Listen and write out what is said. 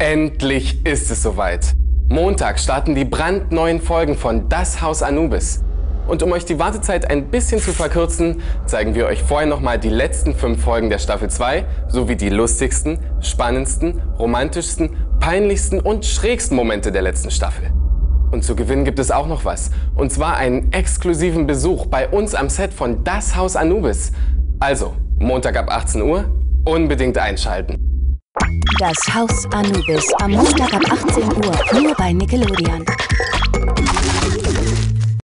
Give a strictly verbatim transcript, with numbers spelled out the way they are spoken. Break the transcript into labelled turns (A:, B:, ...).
A: Endlich ist es soweit. Montag starten die brandneuen Folgen von Das Haus Anubis. Und um euch die Wartezeit ein bisschen zu verkürzen, zeigen wir euch vorher nochmal die letzten fünf Folgen der Staffel zwei sowie die lustigsten, spannendsten, romantischsten, peinlichsten und schrägsten Momente der letzten Staffel. Und zu gewinnen gibt es auch noch was. Und zwar einen exklusiven Besuch bei uns am Set von Das Haus Anubis. Also, Montag ab achtzehn Uhr, unbedingt einschalten.
B: Das Haus Anubis am Montag ab achtzehn Uhr, nur bei Nickelodeon.